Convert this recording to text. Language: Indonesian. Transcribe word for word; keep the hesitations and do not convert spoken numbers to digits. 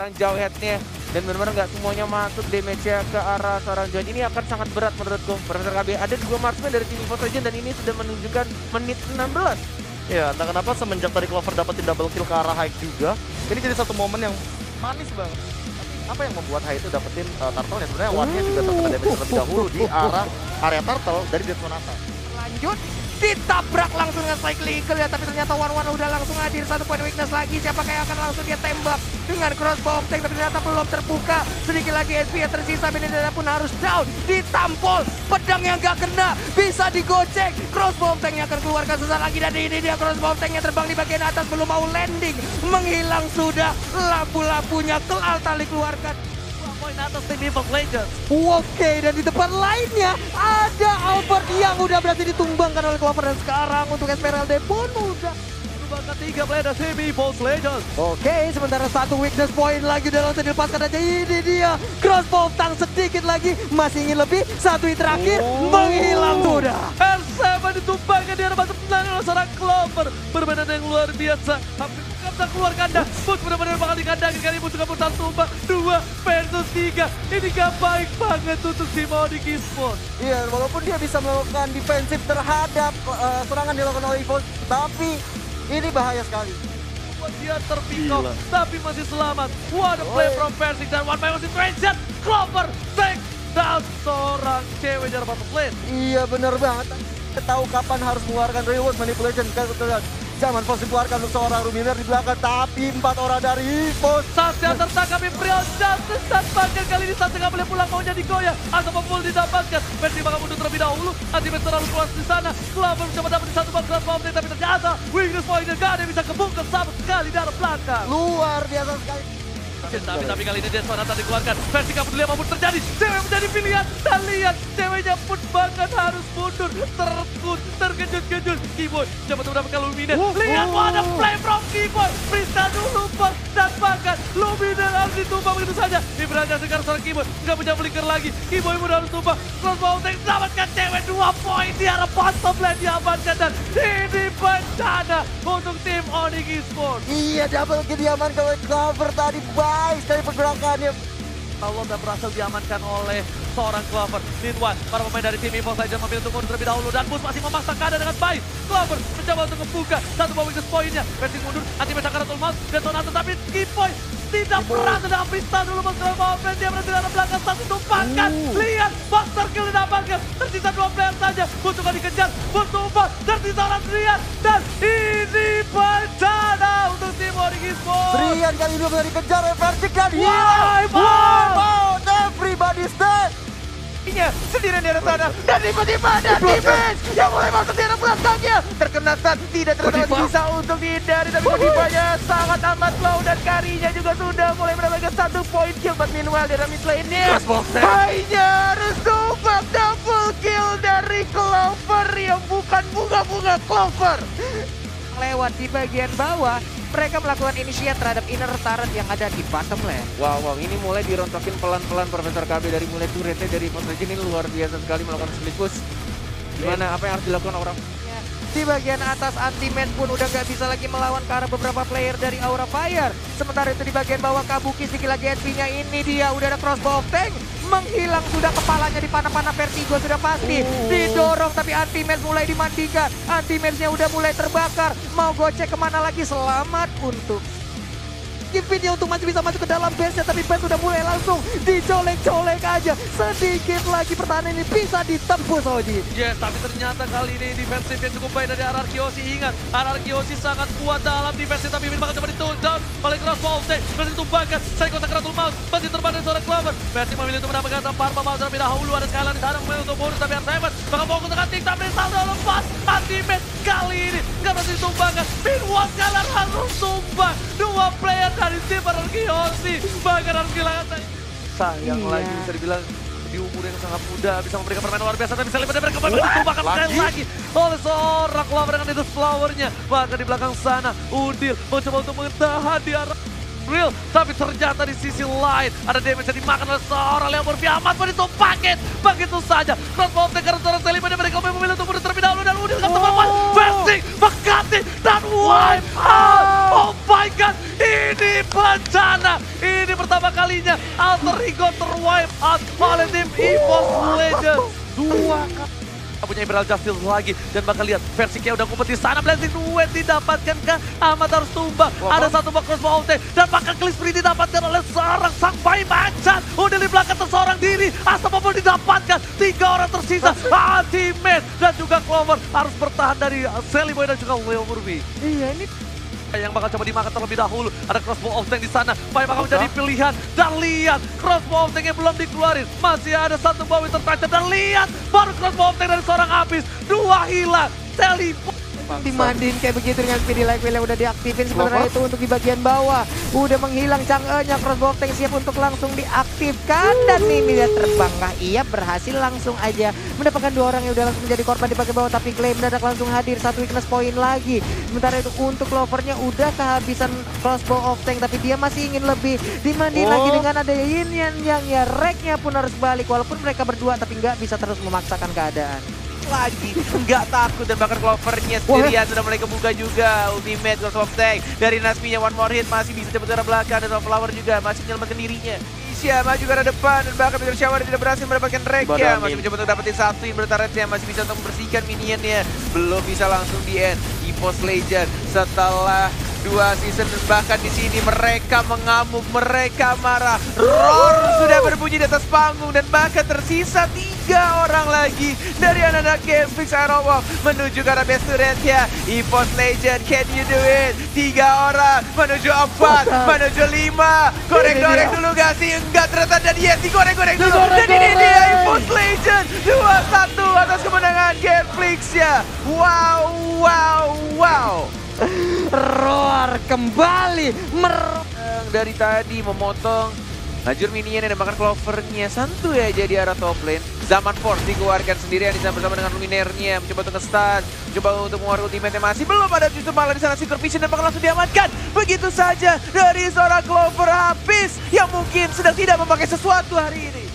sekarang jauh headnya. Dan benar-benar nggak semuanya masuk damage-nya ke arah seorang John. Ini akan sangat berat menurutku. Profesor K B ada dua marksman dari tim EVOS Legends dan ini sudah menunjukkan menit enam belas. Ya, entah kenapa semenjak tadi Clover dapetin double kill ke arah High juga, ini jadi satu momen yang manis banget. Tapi apa yang membuat High itu dapetin uh, Turtle-nya? Sebenarnya One-nya juga terkena damage terlebih dahulu di arah area Turtle dari Dead Sonata. Lanjut, ditabrak langsung dengan cycling ya, tapi ternyata One One udah langsung hadir. Satu poin weakness lagi, siapa yang akan langsung dia tembak dengan crossbow tank, tapi ternyata belum terbuka. Sedikit lagi S P yang tersisa, Benedetta pun harus down, ditampol, pedang yang gak kena, bisa digocek. Crossbow tank yang akan keluarkan sesaat lagi, dan ini dia crossbow tank yang terbang di bagian atas, belum mau landing, menghilang sudah. Lampu-lampunya kelal tali keluarkan. Poin atas tim EVOS Legends. Oke, dan di depan lainnya ada Albert yang udah berhasil ditumbangkan oleh Clover, dan sekarang untuk Esmeralda pun udah Bahkan tiga player dari tim EVOS Legends. oke, sementara satu weakness point lagi udah langsung dilepaskan aja. Ini dia crossbow tank sedikit lagi, masih ingin lebih. Satu hit terakhir, Oh. menghilang sudah. R tujuh ditumbangkan di arah batu penangan oleh seorang Clover. Permainan yang luar biasa. Hampir bisa keluar kandang. Put benar-benar bakal dikandangin kali ini. Put juga putar tumbang. Dua versus tiga. Ini gak baik banget untuk tim Onyx Esports. Iya, walaupun dia bisa melakukan defensif terhadap uh, serangan dilakukan oleh EVOS, tapi ini bahaya sekali. Buat dia terpikau, Gila. tapi masih selamat. What a play from Persik dan one by one situation. Clover take down seorang cewek di arah bottom lane. Iya, bener banget. Tahu kapan harus mengeluarkan reward manipulation. Zaman Fos dikeluarkan untuk seorang Ruminer di belakang, tapi empat orang dari EVOS. Sasha tertangkap Imperial Justice dan bahkan kali ini Sasha nggak boleh pulang, maunya digoyah atau full didapatkan. Versi bakal mundur terlebih dahulu, ultimate terlalu keluar di sana. Clover mencoba dapat di satu box cross mountain, tapi ternyata weakness pointnya gak ada yang bisa kebungkus sama sekali dari belakang. Luar biasa sekali. Tapi, tapi kali ini Dead Sonata dikeluarkan. Versi gak peduli apapun terjadi, cewek menjadi pilihan. Dan lihat, ceweknya pun bahkan harus mundur. Terkut, terkejut-kejut. Keyboy coba untuk mendapatkan Lumina. Lihat, ada play from Keyboy. Bisa dulu bos, dan bahkan Lumina harus ditumbang begitu saja. Ini berhasil sekarang seorang Keyboy. Gak punya flicker lagi. Keyboy pun harus tumbang. Crossbow tank dapatkan cewek dua poin di arah bottom lane diamankan. Dan ini bencana untuk tim Onyx Esports. Iya, double kill diamankan oleh Clover tadi. Baik sekali pergerakannya. Allah dan berhasil diamankan oleh seorang Clover. Meanwhile, para pemain dari tim EVOS Legends memilih untuk mundur terlebih dahulu dan Bus masih memaksa keadaan dengan baik. Clover mencoba untuk membuka satu bawah weakness point-nya. Versi mundur, anti-match Sakaratul Maut, Detonat, tetapi Keyboy tidak pernah sedang pista dulu mengenal bawah frame. Dia berhasil dari belakang, satu tumpangkan. Lihat, Buster Kill didapatkan. Tersisa dua player saja. Bus juga dikejar, Bus tumpang, tersisa orang Rian. Dan ini bencana untuk tim Onyx Esports. Rian kali ini bisa dikejar oleh Vertik dan Wipe out! out! Everybody's dead! Nya sendirian di atas sana, dan tiba-tiba ada defense yang mulai masuk di arah belakangnya. Terkena stun, tidak terlalu bisa untuk dihindari, tapi Kodivanya sangat amat low, dan Karinya juga sudah mulai mendapatkan satu point kill. But meanwhile di arah mid lane-nya hanya harus tumbang, double kill dari Clover yang bukan bunga-bunga Clover. Lewat di bagian bawah, mereka melakukan initiate terhadap inner turret yang ada di bottom lane. Wow, wow, ini mulai dirontokin pelan-pelan Profesor K B dari mulai turretnya dari EVOS ini luar biasa sekali melakukan split push. Gimana, apa yang harus dilakukan orang? Di bagian atas anti-match pun udah gak bisa lagi melawan ke arah beberapa player dari Aura Fire. Sementara itu di bagian bawah Kabuki sedikit lagi H P-nya, ini dia udah ada crossbow tank. Menghilang sudah kepalanya di panah-panah Vertigo sudah pasti. Didorong tapi anti-match mulai dimandikan. Anti-matchnya udah mulai terbakar. Mau gocek kemana lagi, selamat untuk Infinity untuk masih bisa masuk ke dalam base-nya, tapi base sudah mulai langsung dicolek-colek aja. Sedikit lagi pertahanan ini bisa ditembus Oji. Yes, tapi ternyata kali ini defensif yang cukup baik dari R R Q O C. Ingat, R R Q O C sangat kuat dalam defensif, tapi ini bakal coba di-touchdown oleh crossbow tank. Berhasil ditumbangkan, Psycho Sakaratul Maut masih terbang dari seorang Clover. Versi memilih untuk mendapatkan Parma Maut terlebih dahulu. Ada Skyline di sana memilih untuk bonus, tapi R tujuh bakal fokus dengan tik, tapi saldo lepas. Anti-match kali ini nggak berhasil ditumbangkan. Meanwhile, Skyline harus tumbang. Dua player dari tim R R Q O C bahkan harus kehilangan sayang Iya. lagi, bisa dibilang di umur yang sangat muda bisa memberikan permainan luar biasa, tapi bisa lebih dari kembali ditumbangkan sekali lagi oleh seorang Clover dengan itu flowernya. Bahkan di belakang sana Udil mencoba untuk mentahan di arah Real, tapi ternyata di sisi lain ada damage yang dimakan oleh seorang Leo Murphy. Amat mau ditumpangin begitu saja. Crossbow tank karena seorang Selima dari mereka memilih untuk mundur terlebih dahulu, dan Udil dengan teman-teman Versi Bekati dan wipe out. Oh my god, ini bencana, ini kalinya Alter Ego terwipe out oleh tim EVOS Legends. Dua kali punya Emerald Justice lagi, dan bakal lihat versi Kia udah ngumpet di sana. Blazing Duet didapatkan kah? Amat harus tumbang. Ada satu box crossbow ulti dan bakal clean spree didapatkan oleh seorang sang bayi macan. Udah di belakang terseorang diri, Astapa pun didapatkan. Tiga orang tersisa, ultimate dan juga Clover harus bertahan dari Sally Boy dan juga Leo Murphy. Iya, ini Yang bakal coba dimakan terlebih dahulu. Ada crossbow of tank di sana. Pai bakal menjadi pilihan. Dan lihat crossbow of tanknya belum dikeluarin. Masih ada satu bawah tertancap. Dan lihat baru crossbow of tank dari seorang habis. Dua hilang. Teleport. dimandiin kayak begitu dengan speedy life wheel yang udah diaktifin. Sebenarnya itu untuk di bagian bawah udah menghilang Chang'e-nya. Crossbow tank siap untuk langsung diaktifkan dan Mimi dia terbang. Nah, ia berhasil langsung aja mendapatkan dua orang yang udah langsung menjadi korban di bagian bawah, tapi Clay mendadak langsung hadir. Satu weakness point lagi. Sementara itu untuk Clovernya udah kehabisan crossbow of tank, tapi dia masih ingin lebih. Dimandiin oh. lagi dengan ada Yin Yang yang ya Reknya pun harus balik walaupun mereka berdua, tapi nggak bisa terus memaksakan keadaan. Lagi nggak takut, dan bahkan Clovernya sendirian sudah mulai kebuka juga. Ultimate Ghost of Tank dari Nasminya, one more hit masih bisa cepet ke arah belakang, dan Flower juga masih menyelamatkan dirinya. Isya maju ke arah depan dan bahkan Peter Shower tidak berhasil mendapatkan Rekya. Masih mencoba untuk dapetin satu yang bertaretnya, masih bisa untuk membersihkan minionnya, belum bisa langsung di end. EVOS Legend setelah dua season dan bahkan di sini mereka mengamuk, mereka marah. Roar sudah berbunyi di atas panggung dan bahkan tersisa tiga orang lagi dari anak-anak Gamefix Aerowalk menuju ke arah best turretnya. EVOS Legend, can you do it? Tiga orang menuju empat, menuju lima. Goreng-goreng dulu gak sih? Enggak, ternyata dan yes, digoreng-goreng dulu. Dan ini dia EVOS Legend dua satu atas kemenangan Gamefix ya. Wow, wow, wow. Roar kembali mer dari tadi memotong lajur minion dan bahkan Clovernya santuy aja di arah top lane. Zaman Force dikeluarkan sendirian di sana bersama dengan Luminernya, mencoba untuk nge-stun, mencoba untuk mengeluarkan ultimate masih belum ada, justru malah di sana Secret Vision dan bakal langsung diamankan. Begitu saja dari seorang Clover habis yang mungkin sedang tidak memakai sesuatu hari ini.